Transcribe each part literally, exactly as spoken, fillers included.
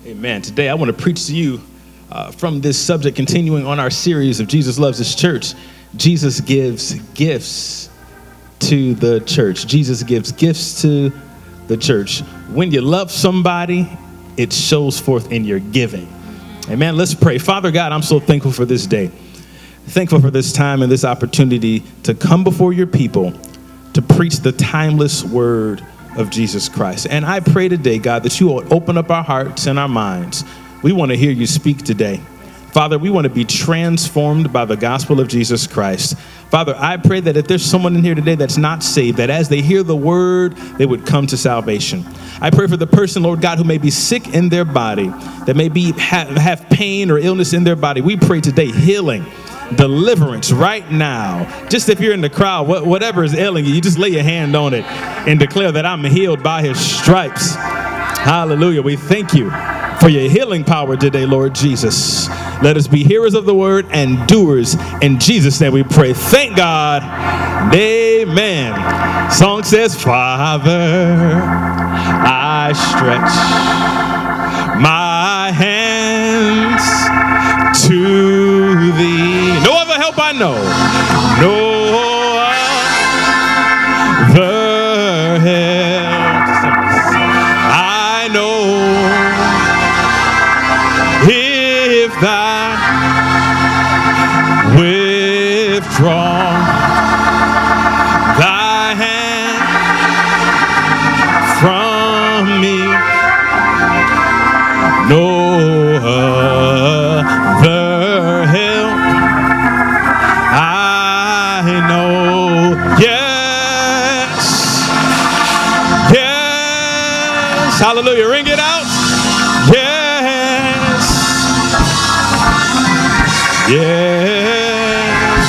Amen. Today I want to preach to you uh, from this subject, continuing on our series of Jesus Loves His Church. Jesus gives gifts to the church. Jesus gives gifts to the church. When you love somebody, it shows forth in your giving. Amen. Let's pray. Father God, I'm so thankful for this day. Thankful for this time and this opportunity to come before your people to preach the timeless word of Jesus Christ. And I pray today, God, that you will open up our hearts and our minds. We want to hear you speak today. Father, we want to be transformed by the gospel of Jesus Christ. Father, I pray that if there's someone in here today that's not saved, that as they hear the word, they would come to salvation. I pray for the person, Lord God, who may be sick in their body, that may be have, have pain or illness in their body. We pray today healing, deliverance right now. Just if you're in the crowd, whatever is ailing you, you just lay your hand on it and declare that I'm healed by his stripes. Hallelujah. We thank you for your healing power today, Lord Jesus. Let us be hearers of the word and doers. In Jesus' name we pray. Thank God. Amen. Song says, Father, I stretch my hands to thee. No other help I know. No other help I know. If thou withdraw thy hand from me, no other help I know. Yes, yes, hallelujah, ring it out. Yes, yes,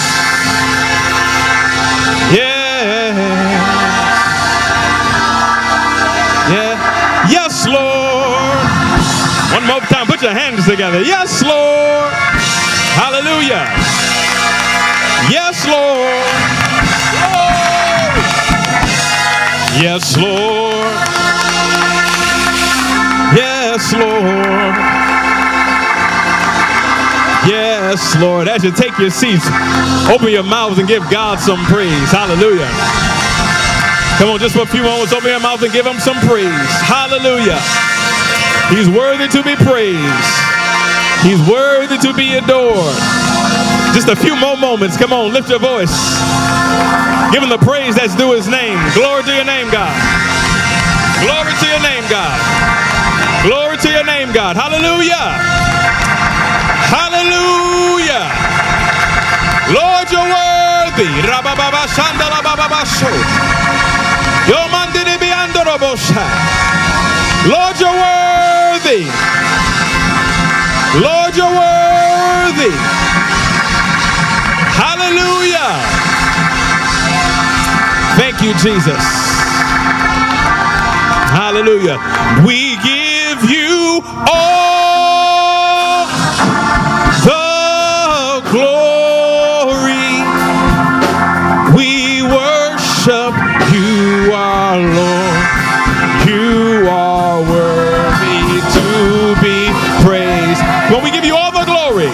yes, yeah, yes, Lord. One more time, put your hands together. Yes, Lord. Hallelujah. Yes, Lord. Lord. Yes, Lord. Yes, Lord. Yes, Lord. As you take your seats, open your mouths and give God some praise. Hallelujah. Come on, just for a few moments, open your mouth and give him some praise. Hallelujah. He's worthy to be praised. He's worthy to be adored. Just a few more moments. Come on, lift your voice. Give him the praise that's due his name. Glory to your name, God. Glory to your name, God. Glory to your name, God. Hallelujah. Hallelujah. Lord, you're worthy. Lord, you're worthy. Lord, you're worthy. Hallelujah. Thank you, Jesus. Hallelujah. We give you all the glory. We worship you, our Lord. You are worthy to be praised. When we give you all the glory.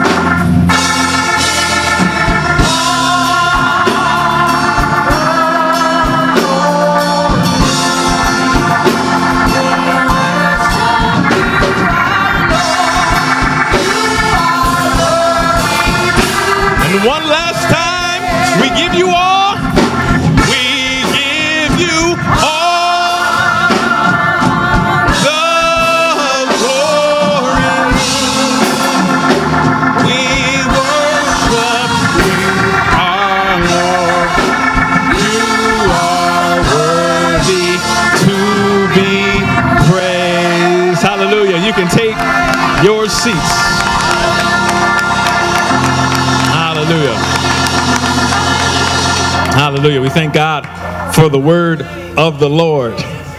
And one last time, we give you all. We give you all. You can take your seats. Hallelujah. Hallelujah. We thank God for the word of the Lord.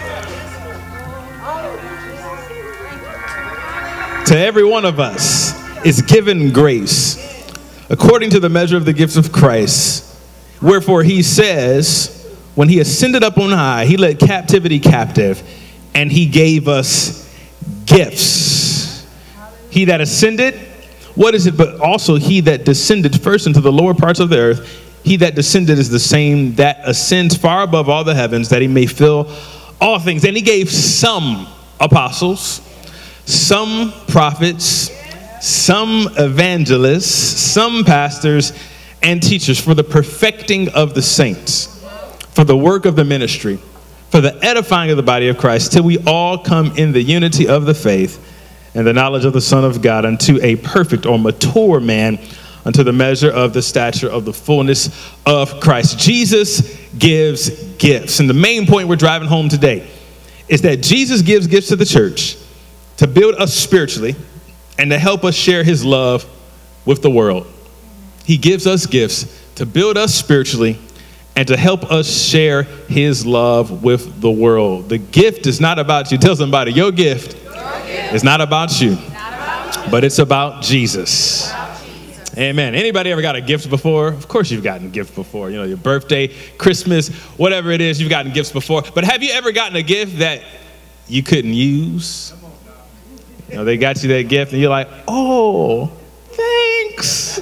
To every one of us is given grace according to the measure of the gifts of Christ. Wherefore he says, when he ascended up on high, he led captivity captive, and he gave us gifts. He that ascended, what is it but also he that descended first into the lower parts of the earth? He that descended is the same that ascends far above all the heavens, that he may fill all things. And he gave some apostles, some prophets, some evangelists, some pastors, and teachers for the perfecting of the saints, for the work of the ministry, for the edifying of the body of Christ, till we all come in the unity of the faith and the knowledge of the Son of God, unto a perfect or mature man, unto the measure of the stature of the fullness of Christ. Jesus gives gifts. And the main point we're driving home today is that Jesus gives gifts to the church to build us spiritually and to help us share his love with the world. He gives us gifts to build us spiritually and to help us share his love with the world. The gift is not about you. Tell somebody, your gift, your gift. is not about you, not about you, but it's about Jesus. About Jesus. Amen. Anybody ever got a gift before? Of course you've gotten gifts before. You know, your birthday, Christmas, whatever it is, you've gotten gifts before. But have you ever gotten a gift that you couldn't use? You know, they got you that gift and you're like, oh, thanks.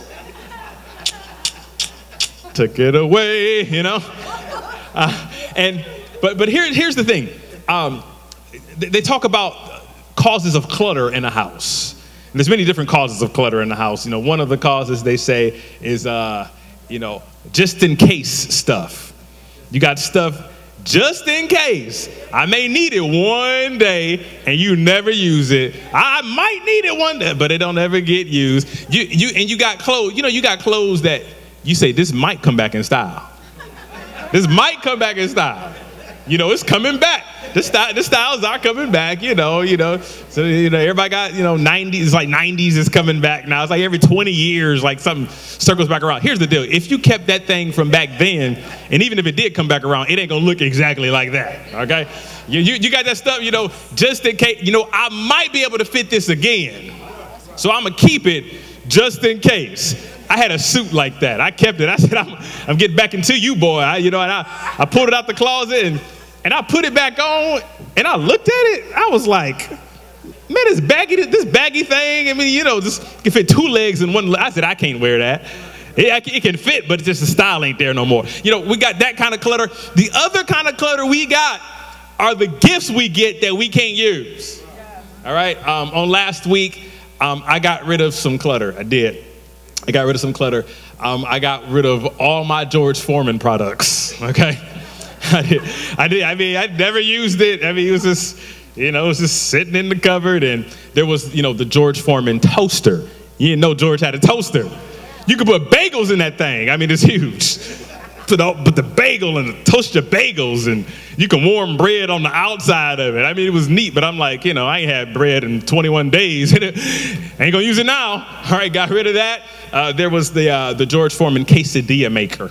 Took it away, you know. Uh, and but but here here's the thing. Um, they, they talk about causes of clutter in a house. And there's many different causes of clutter in the house. You know, one of the causes they say is uh, you know, just in case stuff. You got stuff just in case. I may need it one day and you never use it. I might need it one day, but it don't ever get used. You you and you got clothes. You know, you got clothes that you say, this might come back in style. This might come back in style. You know, it's coming back. The, style, the styles are coming back, you know, you know. So, you know, everybody got, you know, nineties, like nineties is coming back now. It's like every twenty years, like something circles back around. Here's the deal. If you kept that thing from back then, and even if it did come back around, it ain't gonna look exactly like that, okay? You, you, you got that stuff, you know, just in case, you know, I might be able to fit this again. So I'm gonna keep it just in case. I had a suit like that. I kept it. I said, I'm, I'm getting back into you, boy. I, you know, and I, I pulled it out the closet and, and I put it back on and I looked at it. I was like, man, this baggy, this baggy thing. I mean, you know, just can fit two legs in one leg. I said, I can't wear that. It, it can fit, but it's just the style ain't there no more. You know, we got that kind of clutter. The other kind of clutter we got are the gifts we get that we can't use. All right. Um, on last week, um, I got rid of some clutter. I did. I got rid of some clutter. Um, I got rid of all my George Foreman products, okay? I did. I did. I mean, I never used it. I mean, it was just, you know, it was just sitting in the cupboard, and there was, you know, the George Foreman toaster. You didn't know George had a toaster. You could put bagels in that thing. I mean, it's huge. Put the, put the bagel and toast your bagels, and you can warm bread on the outside of it. I mean, it was neat, but I'm like, you know, I ain't had bread in twenty-one days. Ain't gonna use it now. All right, got rid of that. Uh, there was the uh, the George Foreman quesadilla maker.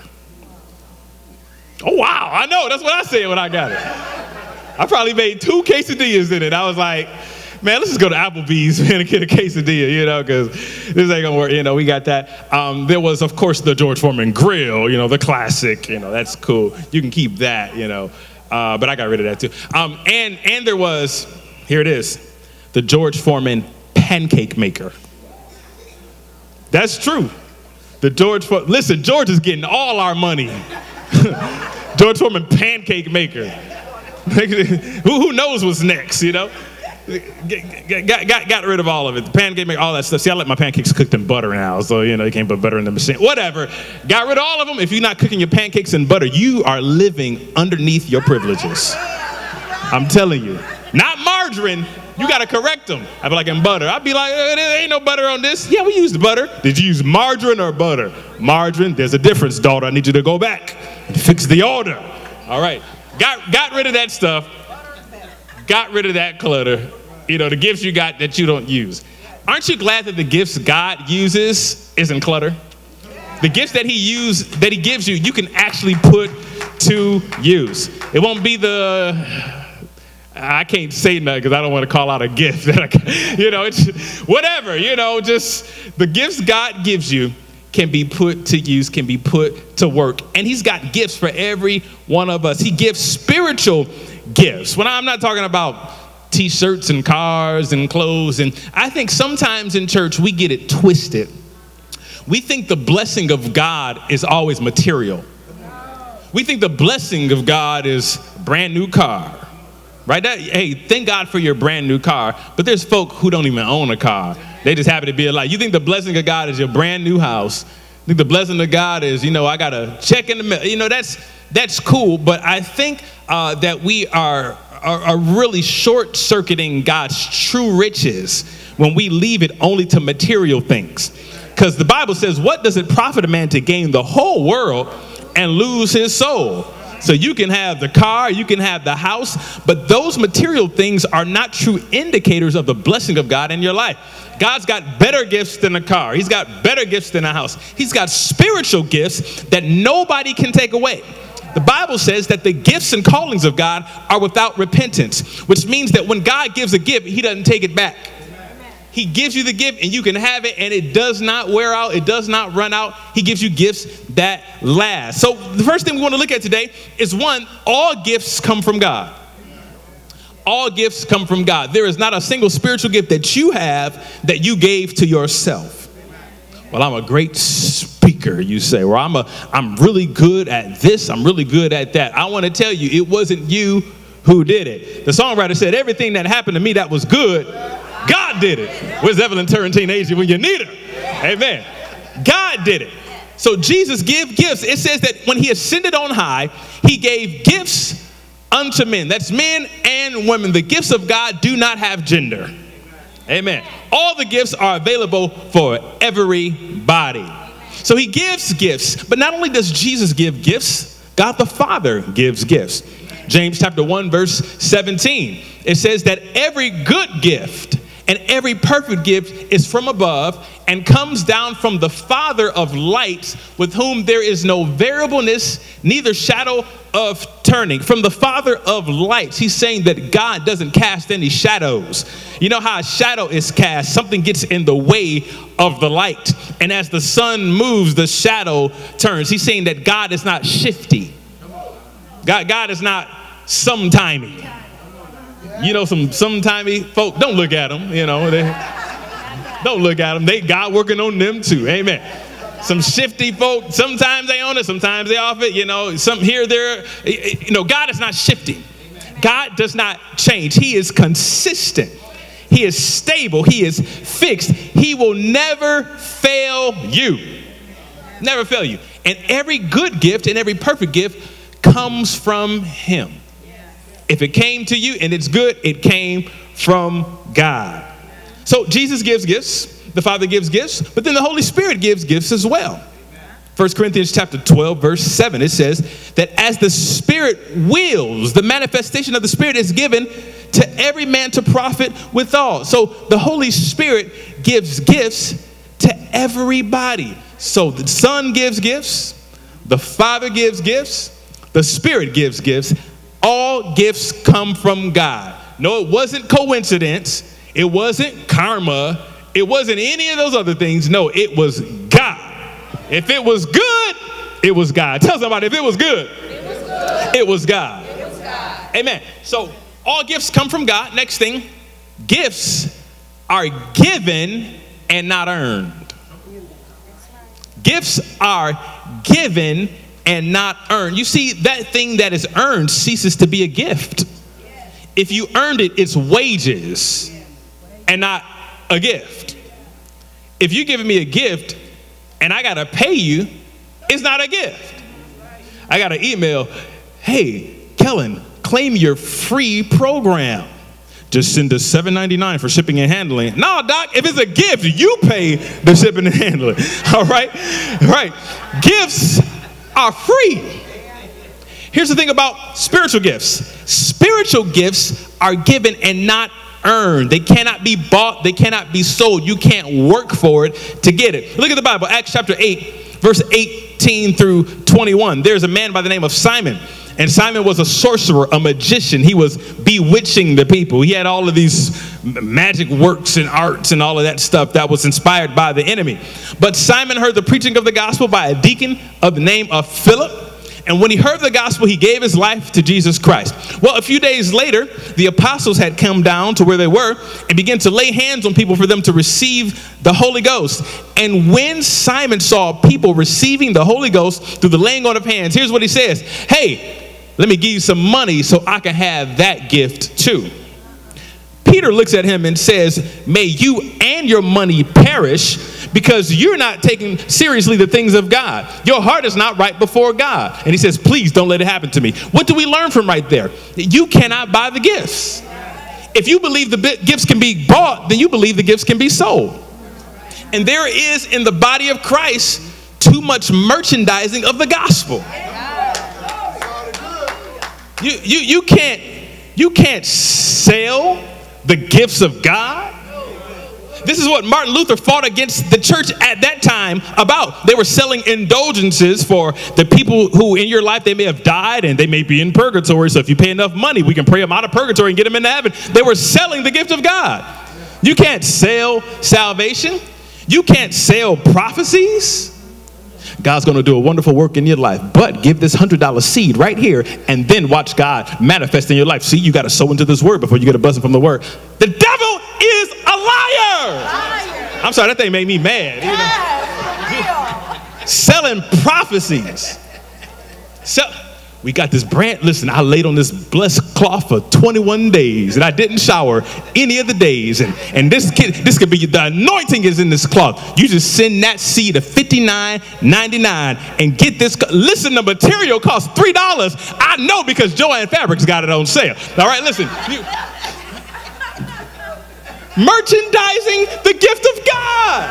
Oh, wow, I know, that's what I said when I got it. I probably made two quesadillas in it. I was like, man, let's just go to Applebee's, man, and get a quesadilla, you know, because this ain't gonna work. You know, we got that. Um, there was, of course, the George Foreman grill, you know, the classic, you know, that's cool. You can keep that, you know, uh, but I got rid of that too. Um, and, and there was, here it is, the George Foreman pancake maker. That's true. The George Foreman, listen, George is getting all our money. George Foreman pancake maker. who, who knows what's next, you know? Got, got, got, got rid of all of it. The pancake maker, all that stuff. See, I let my pancakes cooked in butter now, so, you know, you can't put butter in the machine. Whatever. Got rid of all of them. If you're not cooking your pancakes in butter, you are living underneath your privileges. I'm telling you. Not margarine. You got to correct them. I'd be like, in butter. I'd be like, eh, there ain't no butter on this. Yeah, we used butter. Did you use margarine or butter? Margarine, there's a difference, daughter. I need you to go back and fix the order. All right. Got, got rid of that stuff. Got rid of that clutter. You know, the gifts you got that you don't use. Aren't you glad that the gifts God uses isn't clutter? The gifts that he use, that he gives you, you can actually put to use. It won't be the... I can't say nothing because I don't want to call out a gift. You know, it's whatever, you know, just the gifts God gives you can be put to use, can be put to work. And he's got gifts for every one of us. He gives spiritual gifts. When I'm not talking about t-shirts and cars and clothes. And I think sometimes in church we get it twisted. We think the blessing of God is always material. We think the blessing of God is a brand new car, right? That, hey, thank God for your brand new car. But there's folk who don't even own a car. They just happen to be alive. You think the blessing of God is your brand new house. I think the blessing of God is, you know, I got a check in the mail. You know, that's that's cool. But I think uh, that we are, are, are really short-circuiting God's true riches when we leave it only to material things. Because the Bible says, what does it profit a man to gain the whole world and lose his soul? So you can have the car, you can have the house, but those material things are not true indicators of the blessing of God in your life. God's got better gifts than a car. He's got better gifts than a house. He's got spiritual gifts that nobody can take away. The Bible says that the gifts and callings of God are without repentance, which means that when God gives a gift, he doesn't take it back. He gives you the gift and you can have it and it does not wear out. It does not run out. He gives you gifts that last. So the first thing we want to look at today is, one, all gifts come from God. All gifts come from God. There is not a single spiritual gift that you have that you gave to yourself. Well, I'm a great speaker, you say. Well, I'm, a, I'm really good at this. I'm really good at that. I want to tell you, it wasn't you who did it. The songwriter said, everything that happened to me that was good, God did it. Where's Evelyn Turrentine Asia when you need her? Amen. God did it. So Jesus gave gifts. It says that when he ascended on high, he gave gifts unto men. That's men and women. The gifts of God do not have gender. Amen. All the gifts are available for everybody. So he gives gifts. But not only does Jesus give gifts, God the Father gives gifts. James chapter one, verse seventeen. It says that every good gift and every perfect gift is from above and comes down from the Father of lights, with whom there is no variableness, neither shadow of turning. From the Father of lights, he's saying that God doesn't cast any shadows. You know how a shadow is cast? Something gets in the way of the light. And as the sun moves, the shadow turns. He's saying that God is not shifty. God, God is not sometimey. You know, some sometimey folk, don't look at them, you know. They, don't look at them. They, God working on them too. Amen. Some shifty folk, sometimes they on it, sometimes they off it, you know, some here, there. You know, God is not shifty. God does not change. He is consistent. He is stable. He is fixed. He will never fail you. Never fail you. And every good gift and every perfect gift comes from him. If it came to you and it's good, it came from God. So Jesus gives gifts. The Father gives gifts, but then the Holy Spirit gives gifts as well. First Corinthians chapter twelve, verse seven, it says that as the Spirit wills, the manifestation of the Spirit is given to every man to profit withal. So the Holy Spirit gives gifts to everybody. So the Son gives gifts, the Father gives gifts, the Spirit gives gifts. All gifts come from God. No, it wasn't coincidence. It wasn't karma. It wasn't any of those other things. No, it was God. If it was good, it was God. Tell somebody, if it was good, it was, good. It was God. It was God. Amen. So all gifts come from God. Next thing, gifts are given and not earned. Gifts are given and not earned. You see, that thing that is earned ceases to be a gift. If you earned it, it's wages and not a gift. If you're giving me a gift and I gotta pay you, it's not a gift. I got an email, hey, Kellen, claim your free program. Just send us seven ninety-nine for shipping and handling. No, Doc, if it's a gift, you pay the shipping and handling. All right? All right. Gifts are free. Here's the thing about spiritual gifts. Spiritual gifts are given and not earned. They cannot be bought. They cannot be sold. You can't work for it to get it. Look at the Bible, Acts chapter eight, verse eighteen through twenty-one. There's a man by the name of Simon. And Simon was a sorcerer, a magician. He was bewitching the people. He had all of these magic works and arts and all of that stuff that was inspired by the enemy. But Simon heard the preaching of the gospel by a deacon of the name of Philip. And when he heard the gospel, he gave his life to Jesus Christ. Well, a few days later, the apostles had come down to where they were and began to lay hands on people for them to receive the Holy Ghost. And when Simon saw people receiving the Holy Ghost through the laying on of hands, here's what he says. Hey, let me give you some money so I can have that gift too. Peter looks at him and says, may you and your money perish because you're not taking seriously the things of God. Your heart is not right before God. And he says, please don't let it happen to me. What do we learn from right there? You cannot buy the gifts. If you believe the gifts can be bought, then you believe the gifts can be sold. And there is in the body of Christ too much merchandising of the gospel. You, you, you can't, you can't sell the gifts of God. This is what Martin Luther fought against the church at that time about. They were selling indulgences for the people who in your life, they may have died and they may be in purgatory. So if you pay enough money, we can pray them out of purgatory and get them into heaven. They were selling the gift of God. You can't sell salvation. You can't sell prophecies. God's going to do a wonderful work in your life, but give this one hundred dollar seed right here and then watch God manifest in your life. See, you got to sow into this word before you get a blessing from the word. The devil is a liar. liar. I'm sorry, that thing made me mad. Yes, selling prophecies. So, we got this brand. Listen, I laid on this blessed cloth for twenty-one days and I didn't shower any of the days. And, and this kid, this could be the anointing is in this cloth. You just send that seed to fifty-nine ninety-nine and get this. Listen, the material costs three dollars. I know because Joanne Fabrics got it on sale. All right, listen. You, merchandising the gift of God.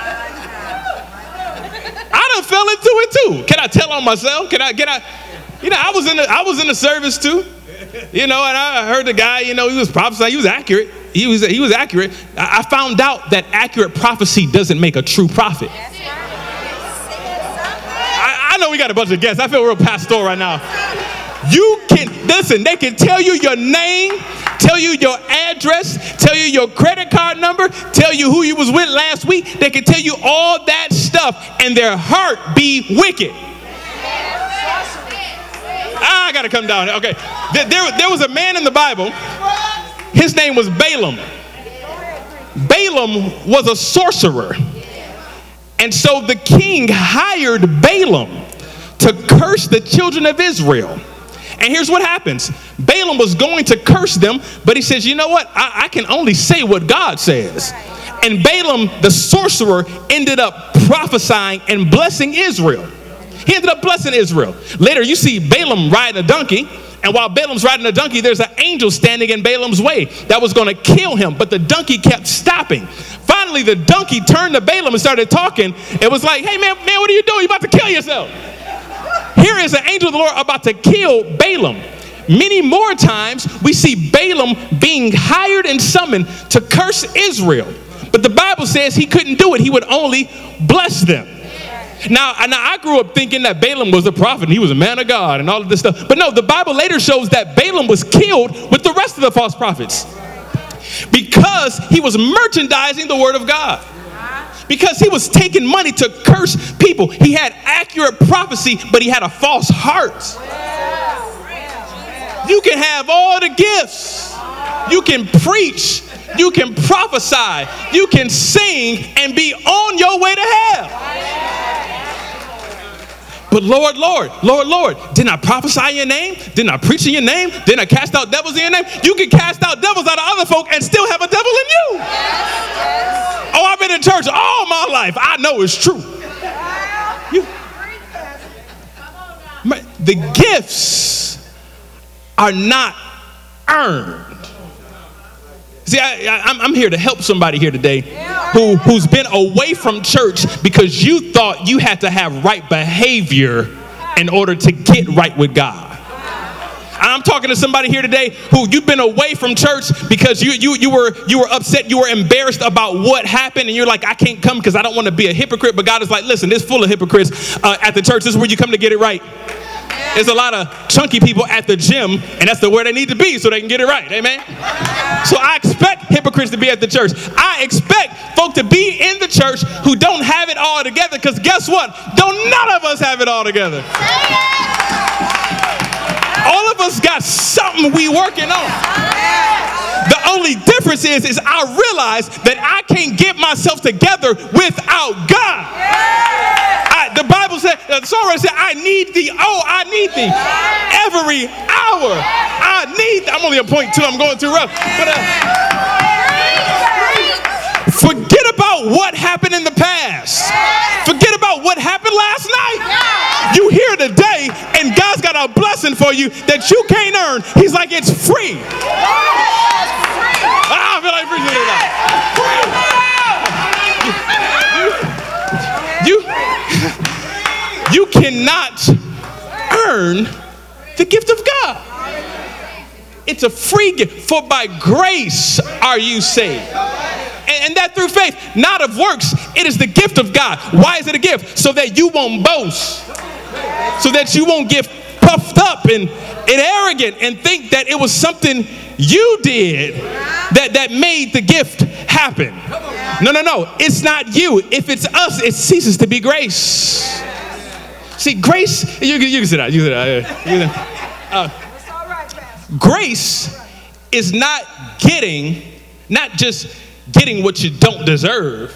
I done fell into it too. Can I tell on myself? Can I, can I? You know, I was in the, I was in the service too, you know, and I heard the guy, you know, he was prophesying, he was accurate. He was, he was accurate. I found out that accurate prophecy doesn't make a true prophet. I, I know we got a bunch of guests. I feel real pastoral right now. You can, listen, they can tell you your name, tell you your address, tell you your credit card number, tell you who you was with last week. They can tell you all that stuff and their heart be wicked. Ah, I got to come down. Okay. There, there, there was a man in the Bible. His name was Balaam. Balaam was a sorcerer. And so the king hired Balaam to curse the children of Israel. And here's what happens. Balaam was going to curse them, but he says, you know what? I, I can only say what God says. And Balaam, the sorcerer, ended up prophesying and blessing Israel. He ended up blessing Israel. Later, you see Balaam riding a donkey. And while Balaam's riding a donkey, there's an angel standing in Balaam's way that was going to kill him. But the donkey kept stopping. Finally, the donkey turned to Balaam and started talking. It was like, hey, man, man, what are you doing? You're about to kill yourself. Here is an angel of the Lord about to kill Balaam. Many more times, we see Balaam being hired and summoned to curse Israel. But the Bible says he couldn't do it. He would only bless them. Now, now, I grew up thinking that Balaam was a prophet and he was a man of God and all of this stuff. But no, the Bible later shows that Balaam was killed with the rest of the false prophets because he was merchandising the word of God. Because he was taking money to curse people. He had accurate prophecy, but he had a false heart. You can have all the gifts. You can preach. You can prophesy. You can sing and be on your way to hell. But Lord, Lord, Lord, Lord, didn't I prophesy in your name? Didn't I preach in your name? Didn't I cast out devils in your name? You can cast out devils out of other folk and still have a devil in you. Oh, I've been in church all my life. I know it's true. You, the gifts are not earned. See, I, I, I'm here to help somebody here today who, who's been away from church because you thought you had to have right behavior in order to get right with God. I'm talking to somebody here today who you've been away from church because you, you, you, were, you were upset, you were embarrassed about what happened, and you're like, I can't come because I don't want to be a hypocrite. But God is like, listen, it's full of hypocrites uh, at the church. This is where you come to get it right. There's a lot of chunky people at the gym, and that's the where they need to be so they can get it right. Amen? So I expect hypocrites to be at the church. I expect folk to be in the church who don't have it all together, because guess what? Don't none of us have it all together. All of us got something we working on. The only difference is, is I realize that I can't get myself together without God. I, the Bible said, the songwriter said, I need thee. Oh, I need thee every hour. I need, I'm only a point two, I'm going too rough. But uh, forget about what happened in the past. Forget about what happened last night. You here today, and God's got a blessing for you that you can't earn. He's like, it's free. I feel like preaching it. You, you, you cannot earn the gift of God. It's a free gift. For by grace are you saved. And, and that through faith, not of works. It is the gift of God. Why is it a gift? So that you won't boast. So that you won't get puffed up and, and arrogant and think that it was something you did that, that made the gift happen. No, no, no. It's not you. If it's us, it ceases to be grace. See, grace, you, you can sit down. You can sit down. You can, uh, grace is not getting, not just getting what you don't deserve.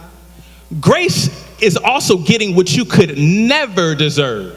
Grace is also getting what you could never deserve.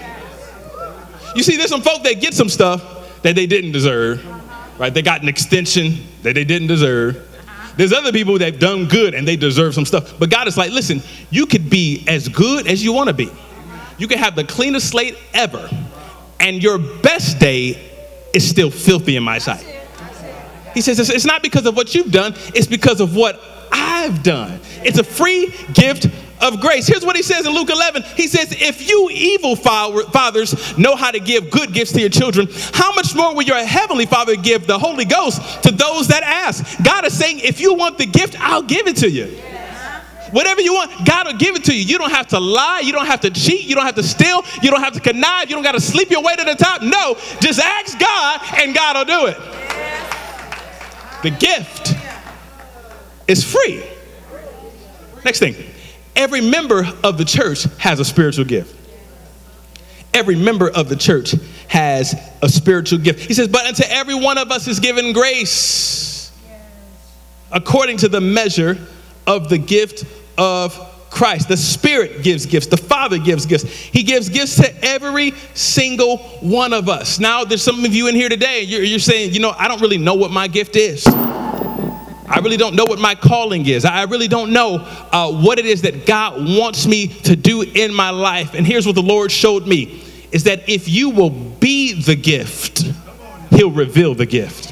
You see, there's some folk that get some stuff that they didn't deserve, right? They got an extension that they didn't deserve. There's other people that have done good and they deserve some stuff. But God is like, listen, you could be as good as you want to be. You can have the cleanest slate ever, and your best day is still filthy in my sight. He says it's not because of what you've done, it's because of what I've done. It's a free gift of grace. Here's what he says in Luke eleven. He says, if you evil fathers know how to give good gifts to your children, how much more will your heavenly Father give the Holy Ghost to those that ask? God is saying, if you want the gift, I'll give it to you. Whatever you want, God will give it to you. You don't have to lie. You don't have to cheat. You don't have to steal. You don't have to connive. You don't got to sleep your way to the top. No, just ask God and God will do it. The gift is free. Next thing. Every member of the church has a spiritual gift. Every member of the church has a spiritual gift. He says, but unto every one of us is given grace according to the measure of the gift of Christ. The Spirit gives gifts. The Father gives gifts. He gives gifts to every single one of us. Now, there's some of you in here today, you're, you're saying, you know, I don't really know what my gift is. I really don't know what my calling is. I really don't know uh, what it is that God wants me to do in my life. And here's what the Lord showed me, is that if you will be the gift, he'll reveal the gift.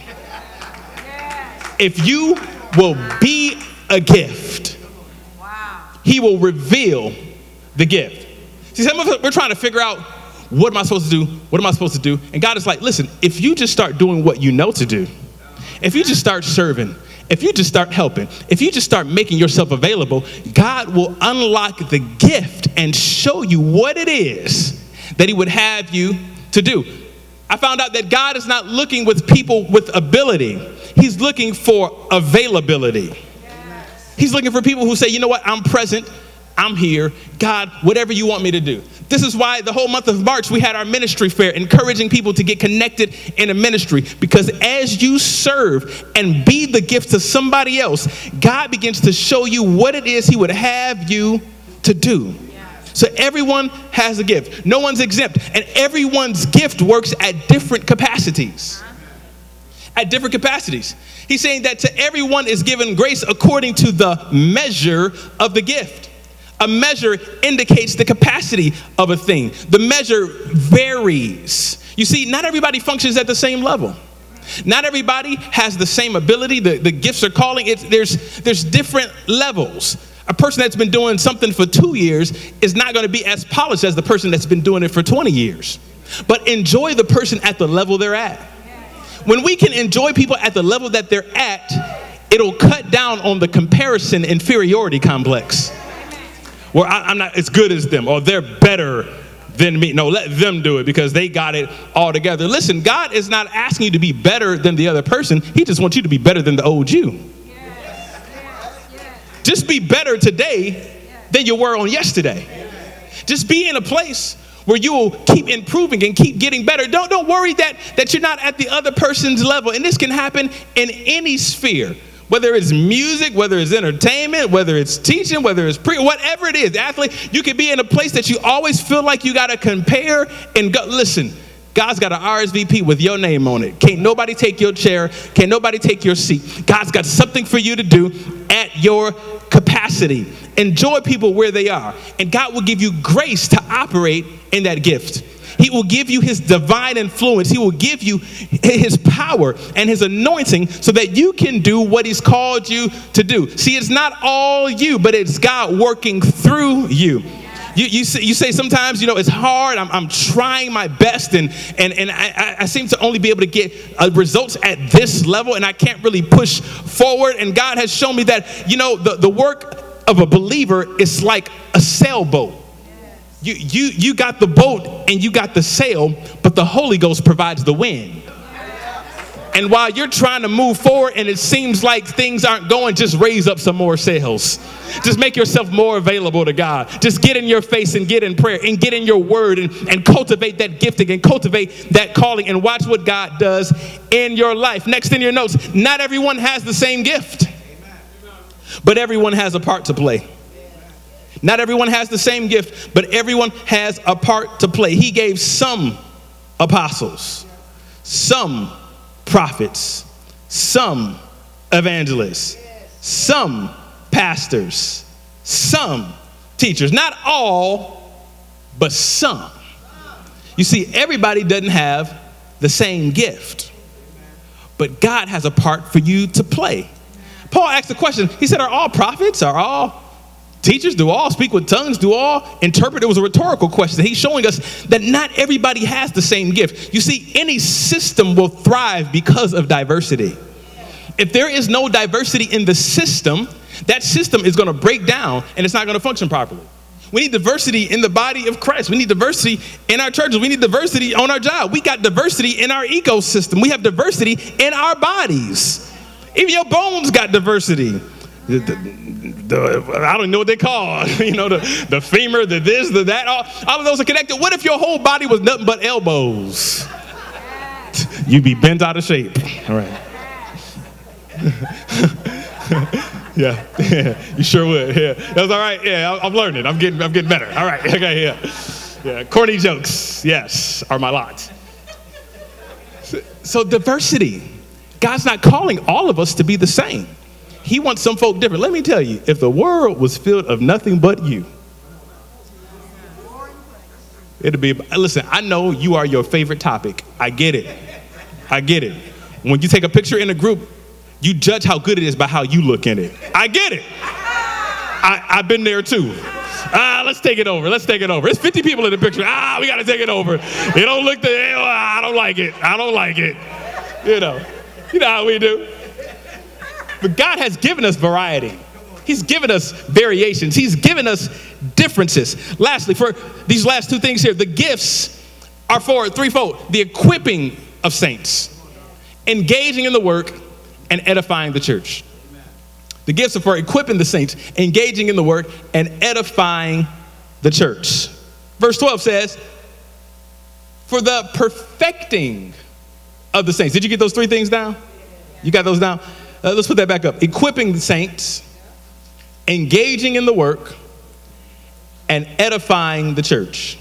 If you will be a gift, he will reveal the gift. See, some of us, we're trying to figure out, what am I supposed to do? What am I supposed to do? And God is like, listen, if you just start doing what you know to do, if you just start serving, if you just start helping, if you just start making yourself available, God will unlock the gift and show you what it is that he would have you to do. I found out that God is not looking with people with ability. He's looking for availability. He's looking for people who say, you know what, I'm present, I'm here, God, whatever you want me to do. This is why the whole month of March, we had our ministry fair, encouraging people to get connected in a ministry. Because as you serve and be the gift to somebody else, God begins to show you what it is he would have you to do. So everyone has a gift. No one's exempt. And everyone's gift works at different capacities. At different capacities. He's saying that to everyone is given grace according to the measure of the gift. A measure indicates the capacity of a thing. The measure varies. You see, not everybody functions at the same level. Not everybody has the same ability. The, the gifts are calling. It's, there's, there's different levels. A person that's been doing something for two years is not going to be as polished as the person that's been doing it for twenty years. But enjoy the person at the level they're at. When we can enjoy people at the level that they're at, it'll cut down on the comparison inferiority complex. Where I, I'm not as good as them, or they're better than me. No, let them do it because they got it all together. Listen, God is not asking you to be better than the other person. He just wants you to be better than the old you. Yes. Yes. Yes. Just be better today than you were on yesterday. Just be in a place where you will keep improving and keep getting better. Don't, don't worry that, that you're not at the other person's level. And this can happen in any sphere, whether it's music, whether it's entertainment, whether it's teaching, whether it's pre, whatever it is, athlete, you can be in a place that you always feel like you got to compare and go. Listen, God's got an R S V P with your name on it. Can't nobody take your chair. Can't nobody take your seat. God's got something for you to do at your capacity. Enjoy people where they are. And God will give you grace to operate in that gift. He will give you his divine influence. He will give you his power and his anointing so that you can do what he's called you to do. See, it's not all you, but it's God working through you. You, you, say, you say sometimes, you know, it's hard. I'm, I'm trying my best, and, and, and I, I seem to only be able to get uh, results at this level, and I can't really push forward. And God has shown me that, you know, the, the work of a believer is like a sailboat. You, you, you got the boat and you got the sail, but the Holy Ghost provides the wind. And while you're trying to move forward and it seems like things aren't going, just raise up some more sails. Just make yourself more available to God. Just get in your face and get in prayer and get in your word and, and cultivate that gifting and cultivate that calling and watch what God does in your life. Next in your notes, not everyone has the same gift, but everyone has a part to play. Not everyone has the same gift, but everyone has a part to play. He gave some apostles, some prophets, some evangelists, some pastors, some teachers. Not all, but some. You see, everybody doesn't have the same gift, but God has a part for you to play. Paul asked the question, he said, are all prophets? Are all teachers? Do all speak with tongues? Do all interpret? It was a rhetorical question. He's showing us that not everybody has the same gift. You see, any system will thrive because of diversity. If there is no diversity in the system, that system is going to break down and it's not going to function properly. We need diversity in the body of Christ. We need diversity in our churches. We need diversity on our job. We got diversity in our ecosystem. We have diversity in our bodies. Even your bones got diversity. The, the, the, I don't know what they call it. You know, the, the femur, the this, the that, all, all of those are connected. What if your whole body was nothing but elbows? You'd be bent out of shape. All right. yeah, yeah, you sure would. Yeah, that's all right. Yeah, I'm learning. I'm getting, I'm getting better. All right. Okay. Yeah, yeah. Corny jokes, yes, are my lot. So, so diversity. God's not calling all of us to be the same. He wants some folk different. Let me tell you, if the world was filled of nothing but you, it'd be, listen, I know you are your favorite topic. I get it. I get it. When you take a picture in a group, you judge how good it is by how you look in it. I get it. I, I've been there too. Ah, let's take it over. Let's take it over. It's fifty people in the picture. Ah, we got to take it over. It don't look the, I don't like it. I don't like it. You know, you know how we do. But God has given us variety. He's given us variations. He's given us differences. Lastly, for these last two things here, the gifts are for threefold. The equipping of saints, engaging in the work, and edifying the church. The gifts are for equipping the saints, engaging in the work, and edifying the church. Verse twelve says, for the perfecting of the saints. Did you get those three things down? You got those down? Uh, let's put that back up. Equipping the saints, engaging in the work, and edifying the church.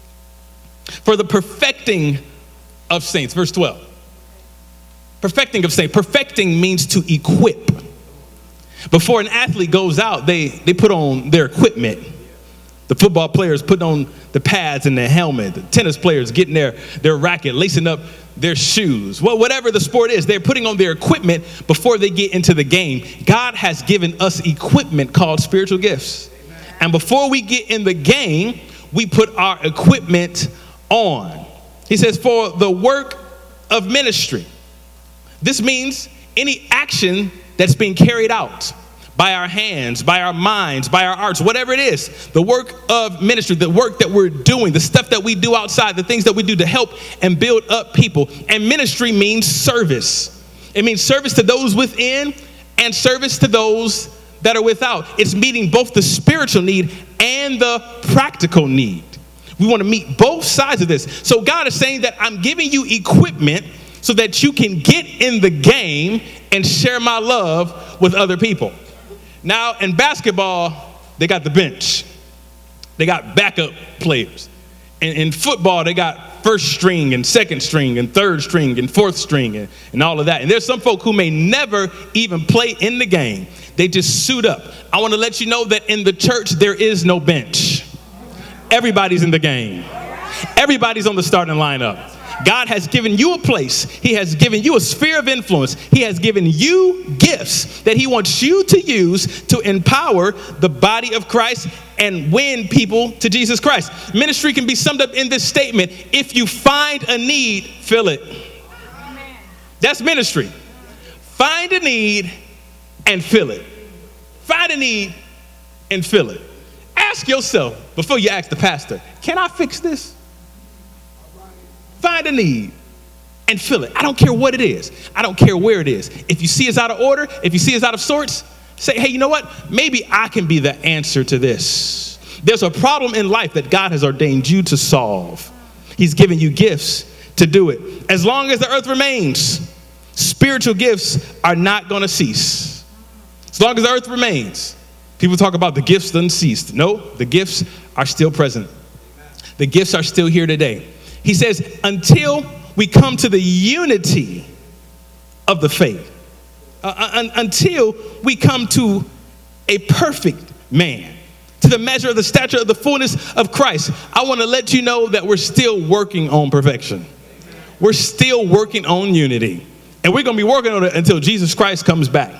For the perfecting of saints, verse twelve. Perfecting of saints. Perfecting means to equip. Before an athlete goes out, they, they put on their equipment. The football players put on the pads and the helmet. The tennis players getting their, their racket, lacing up their shoes. Well, whatever the sport is, they're putting on their equipment before they get into the game. God has given us equipment called spiritual gifts. And before we get in the game, we put our equipment on. He says, for the work of ministry. This means any action that's being carried out by our hands, by our minds, by our arts, whatever it is, the work of ministry, the work that we're doing, the stuff that we do outside, the things that we do to help and build up people. And ministry means service. It means service to those within and service to those that are without. It's meeting both the spiritual need and the practical need. We want to meet both sides of this. So God is saying that I'm giving you equipment so that you can get in the game and share my love with other people. Now, in basketball, they got the bench. They got backup players. In, in football, they got first string and second string and third string and fourth string and, and all of that. And there's some folk who may never even play in the game. They just suit up. I want to let you know that in the church, there is no bench. Everybody's in the game. Everybody's on the starting lineup. God has given you a place. He has given you a sphere of influence. He has given you gifts that he wants you to use to empower the body of Christ and win people to Jesus Christ. Ministry can be summed up in this statement: if you find a need, fill it. That's ministry. Find a need and fill it. Find a need and fill it. Ask yourself before you ask the pastor, can I fix this? Find a need and fill it. I don't care what it is. I don't care where it is. If you see it's out of order, if you see it's out of sorts, say, hey, you know what? Maybe I can be the answer to this. There's a problem in life that God has ordained you to solve. He's given you gifts to do it. As long as the earth remains, spiritual gifts are not going to cease. As long as the earth remains. People talk about the gifts done ceased. No, the gifts are still present. The gifts are still here today. He says, until we come to the unity of the faith, uh, un- until we come to a perfect man, to the measure of the stature of the fullness of Christ, I want to let you know that we're still working on perfection. We're still working on unity. And we're going to be working on it until Jesus Christ comes back.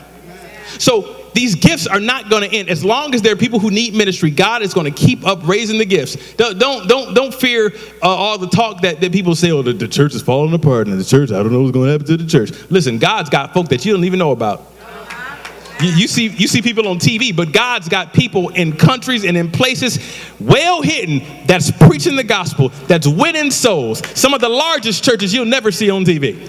So these gifts are not going to end. As long as there are people who need ministry, God is going to keep up raising the gifts. Don't don't don't, don't fear uh, all the talk that, that people say, oh, the, the church is falling apart, and the church, I don't know what's going to happen to the church. Listen, God's got folk that you don't even know about. You, you see you see people on T V, but God's got people in countries and in places well hidden that's preaching the gospel, that's winning souls. Some of the largest churches you'll never see on T V.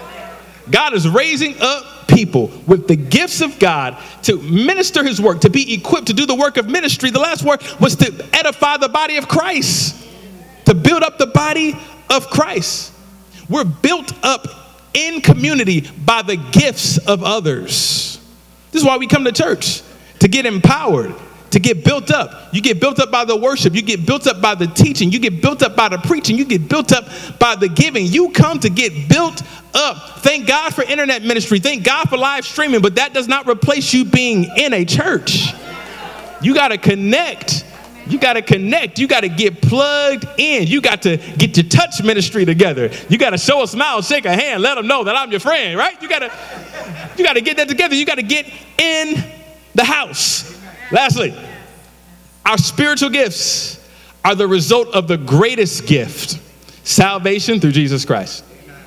God is raising up people with the gifts of God to minister his work, to be equipped to do the work of ministry. The last word was to edify the body of Christ, to build up the body of Christ. We're built up in community by the gifts of others. This is why we come to church, to get empowered, to get built up. You get built up by the worship. You get built up by the teaching. You get built up by the preaching. You get built up by the giving. You come to get built up. Thank God for internet ministry. Thank God for live streaming, but that does not replace you being in a church. You got to connect. You got to connect. You got to get plugged in. You got to get your touch ministry together. You got to show a smile, shake a hand, let them know that I'm your friend, right? You got to, you got to get that together. You got to get in the house. Lastly, our spiritual gifts are the result of the greatest gift, salvation through Jesus Christ.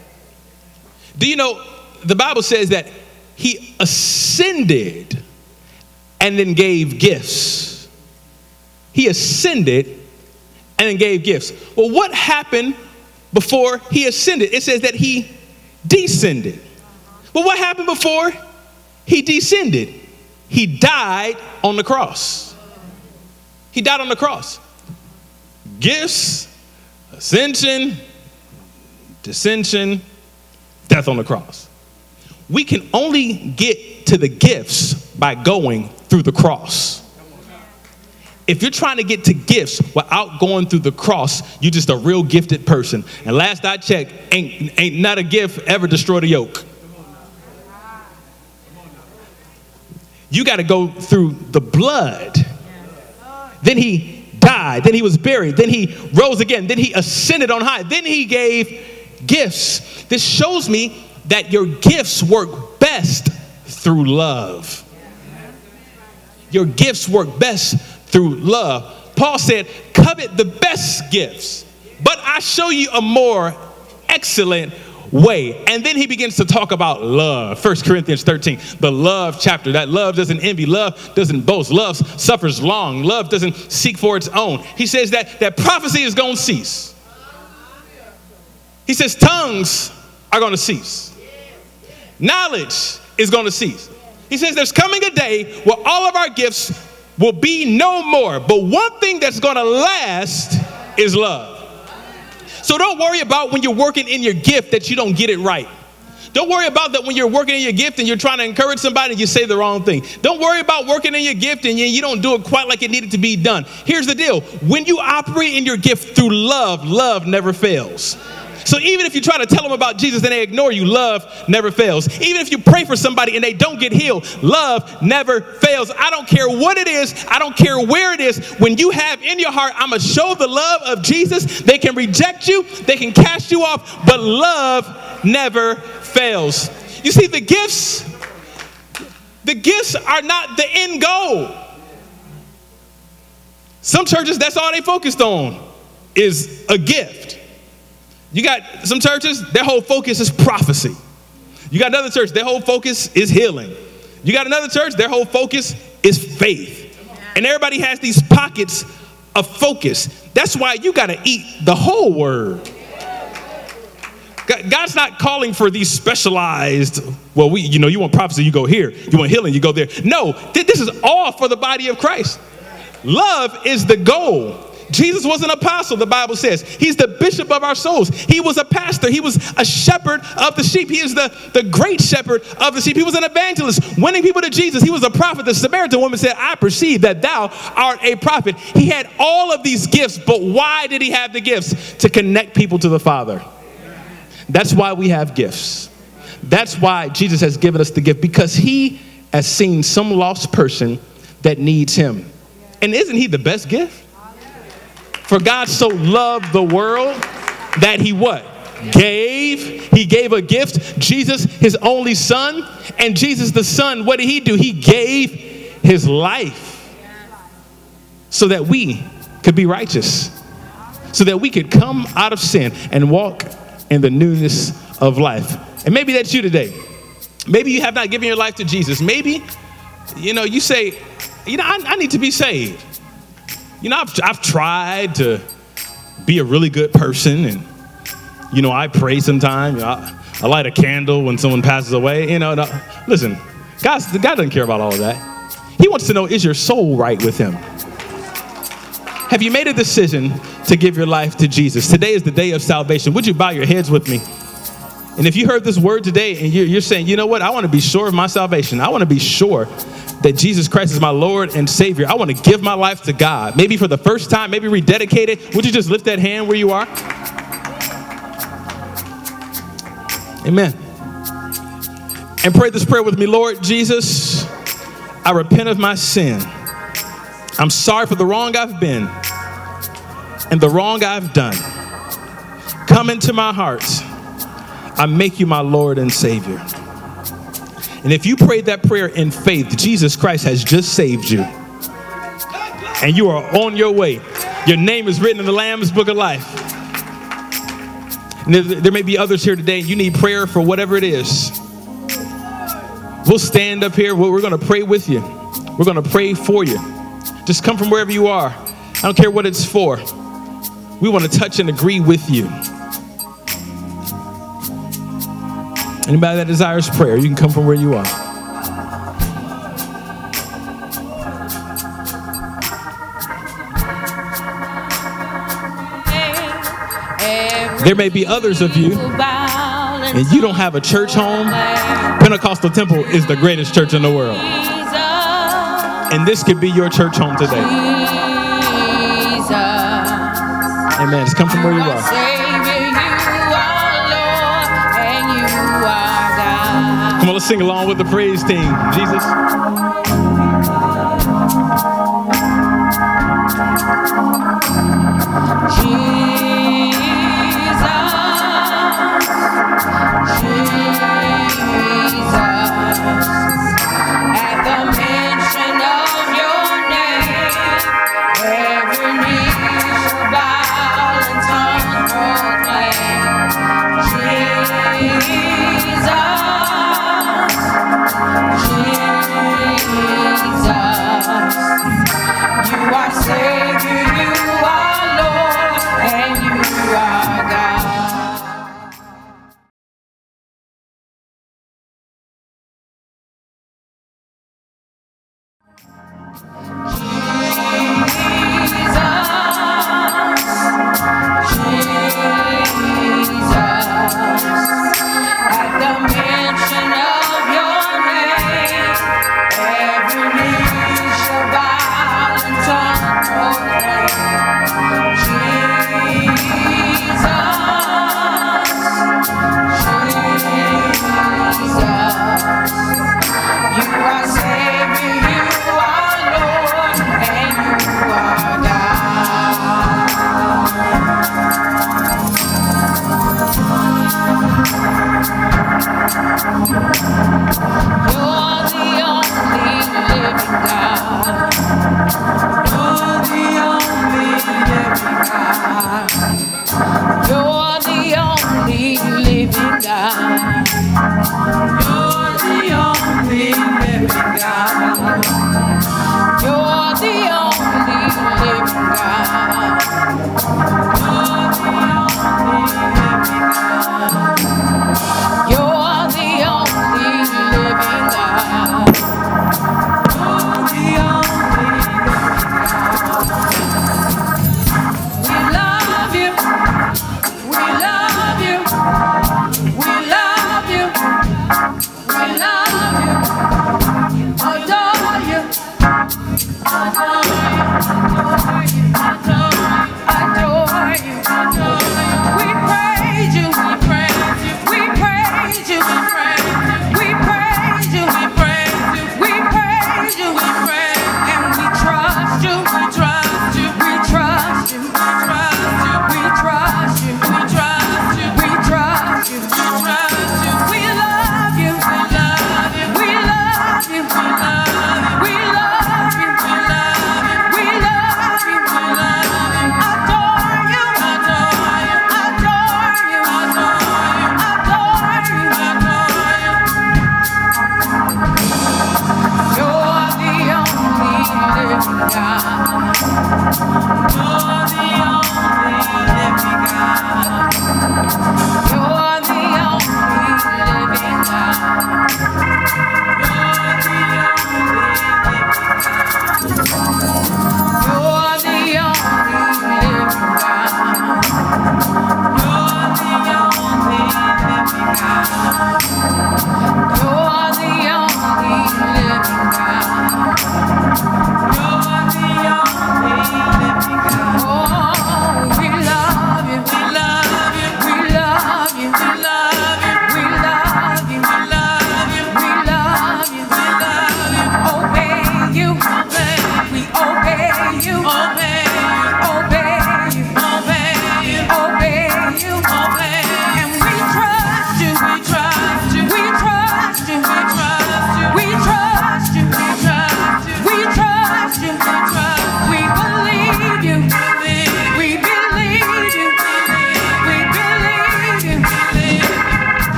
Do you know, the Bible says that he ascended and then gave gifts. He ascended and then gave gifts. Well, what happened before he ascended? It says that he descended. Well, what happened before he descended? He died on the cross. He died on the cross. Gifts, ascension, descension, death on the cross. We can only get to the gifts by going through the cross. If you're trying to get to gifts without going through the cross, you're just a real gifted person. And last I checked, ain't, ain't not a gift ever destroyed a yoke. You got to go through the blood. Then he died. Then he was buried. Then he rose again. Then he ascended on high. Then he gave gifts. This shows me that your gifts work best through love. Your gifts work best through love. Paul said, covet the best gifts, but I show you a more excellent way. And then he begins to talk about love. First Corinthians thirteen, the love chapter. That love doesn't envy. Love doesn't boast. Love suffers long. Love doesn't seek for its own. He says that, that prophecy is going to cease. He says tongues are going to cease. Knowledge is going to cease. He says there's coming a day where all of our gifts will be no more. But one thing that's going to last is love. So don't worry about when you're working in your gift that you don't get it right. Don't worry about that when you're working in your gift and you're trying to encourage somebody and you say the wrong thing. Don't worry about working in your gift and you don't do it quite like it needed to be done. Here's the deal. When you operate in your gift through love, love never fails. So even if you try to tell them about Jesus and they ignore you, love never fails. Even if you pray for somebody and they don't get healed, love never fails. I don't care what it is. I don't care where it is. When you have in your heart, I'm going to show the love of Jesus. They can reject you. They can cast you off, but love never fails. You see, the gifts, the gifts are not the end goal. Some churches, that's all they focused on is a gift. You got some churches, their whole focus is prophecy. You got another church, their whole focus is healing. You got another church, their whole focus is faith. And everybody has these pockets of focus. That's why you got to eat the whole word. God's not calling for these specialized, well, we, you know, you want prophecy, you go here. You want healing, you go there. No, this is all for the body of Christ. Love is the goal. Jesus was an apostle, the Bible says. He's the bishop of our souls. He was a pastor. He was a shepherd of the sheep. He is the, the great shepherd of the sheep. He was an evangelist, winning people to Jesus. He was a prophet. The Samaritan woman said, I perceive that thou art a prophet. He had all of these gifts, but why did he have the gifts? To connect people to the Father. That's why we have gifts. That's why Jesus has given us the gift, because he has seen some lost person that needs him. And isn't he the best gift? For God so loved the world that he what? Gave. He gave a gift. Jesus, his only son. And Jesus the son, what did he do? He gave his life so that we could be righteous. So that we could come out of sin and walk in the newness of life. And maybe that's you today. Maybe you have not given your life to Jesus. Maybe, you know, you say, you know, I, I need to be saved. You know, I've, I've tried to be a really good person, and, you know, I pray sometimes. You know, I, I light a candle when someone passes away. You know, no, listen, God's, God doesn't care about all of that. He wants to know, is your soul right with him? Have you made a decision to give your life to Jesus? Today is the day of salvation. Would you bow your heads with me? And if you heard this word today and you're, you're saying, you know what, I want to be sure of my salvation. I want to be sure that Jesus Christ is my Lord and Savior. I want to give my life to God. Maybe for the first time, maybe rededicate it. Would you just lift that hand where you are? Amen. And pray this prayer with me. Lord Jesus, I repent of my sin. I'm sorry for the wrong I've been and the wrong I've done. Come into my heart. I make you my Lord and Savior. And if you prayed that prayer in faith, Jesus Christ has just saved you. And you are on your way. Your name is written in the Lamb's Book of Life. And there, there may be others here today, and you need prayer for whatever it is. We'll stand up here. We're going to pray with you. We're going to pray for you. Just come from wherever you are. I don't care what it's for. We want to touch and agree with you. Anybody that desires prayer, you can come from where you are. There may be others of you, and you don't have a church home. Pentecostal Temple is the greatest church in the world. And this could be your church home today. Amen. Just come from where you are. Come on, let's sing along with the praise team. Jesus.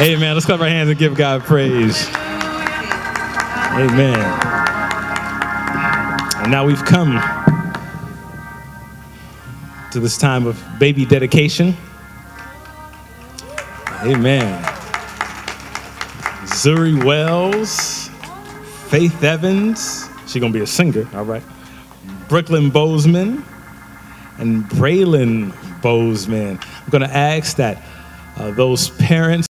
Amen. Let's clap our hands and give God praise. Amen. And now we've come to this time of baby dedication. Amen. Zuri Wells, Faith Evans, she's gonna be a singer, all right. Brooklyn Bozeman and Braylon Bozeman. I'm gonna ask that uh, those parents